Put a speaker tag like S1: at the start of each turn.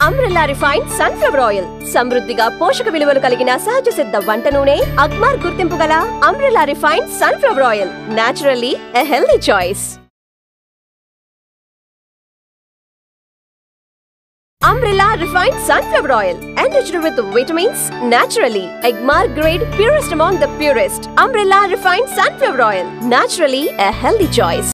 S1: Umbrella refined sunflower oil సమృద్ధిగా పోషక విలువలు కలిగిన సహజ సిద్ధ వంట నూనె. అగ్మార్ గుర్తింపు గల umbrella refined sunflower oil, naturally a healthy choice. Umbrella refined sunflower oil, enriched with vitamins, naturally. Agmar grade, purest among the purest. Umbrella refined sunflower oil, naturally a healthy choice.